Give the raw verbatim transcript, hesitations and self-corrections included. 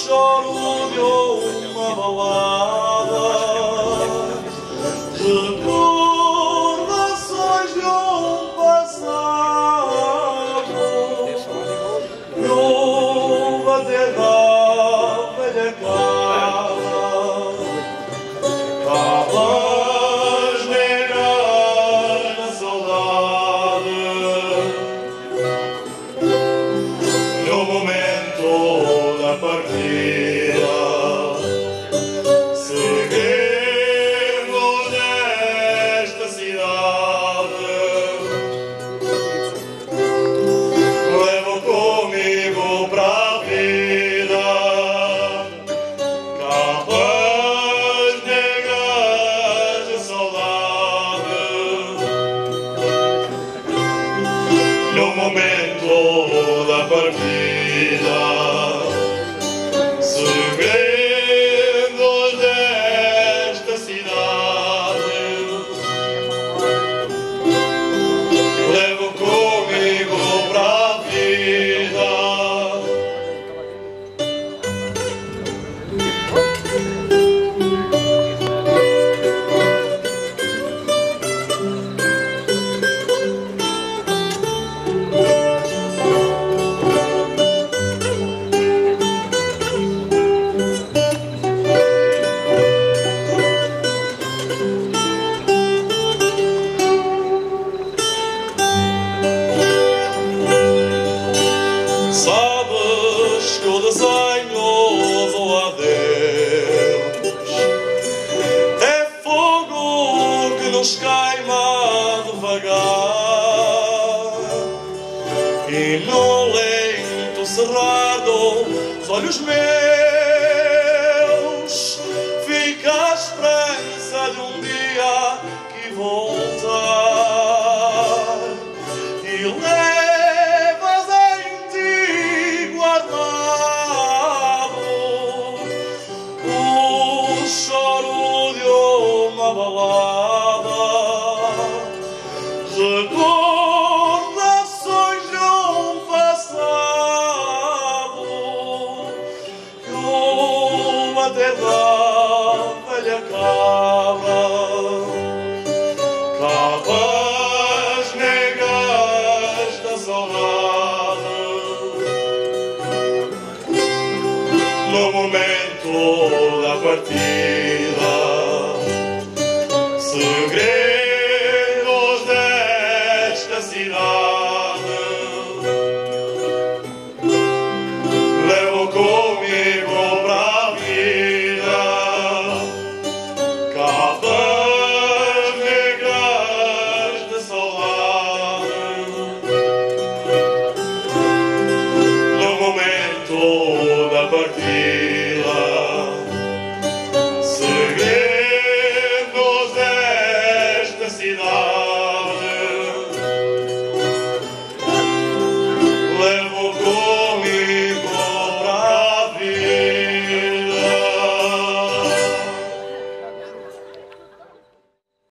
choro de uma balada, recordações de um passado, no bater da velha casa, cabas negras na saudade, no momento da partida, segredos desta cidade, levo comigo para a vida, capas negras de saudade, no momento da partida, segredos desta cidade, levo comigo para a vida. Sabes que eu desenho o adeus, é fogo que nos queima devagar, e no lento cerrar dos olhos meus fica a esperança de um dia que voltar, e levas em ti guardado o choro de uma balada, recordações de um passado, e o bater da velha cabra, cabas negras da saudade, no momento da partida, segredos desta cidade, levo comigo para a vida, capas negras de saudade, no momento da partida.